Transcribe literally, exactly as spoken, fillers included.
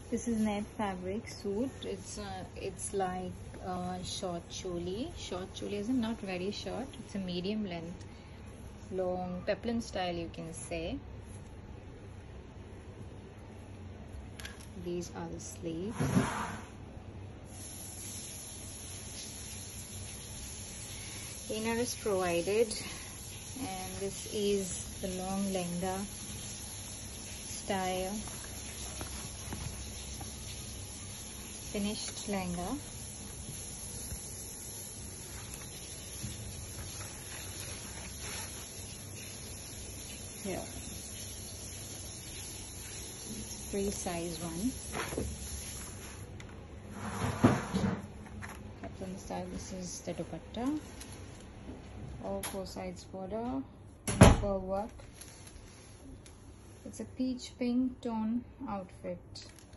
This is net fabric suit. It's uh, it's like uh, short choli. Short choli is not very short. It's a medium length, long peplum style, you can say. These are the sleeves. Inner is provided, and this is the long lehenga style. Finished lehenga. Here, free size one. Peplum style. This is the dupatta. All four sides border, pearl work. It's a peach pink tone outfit.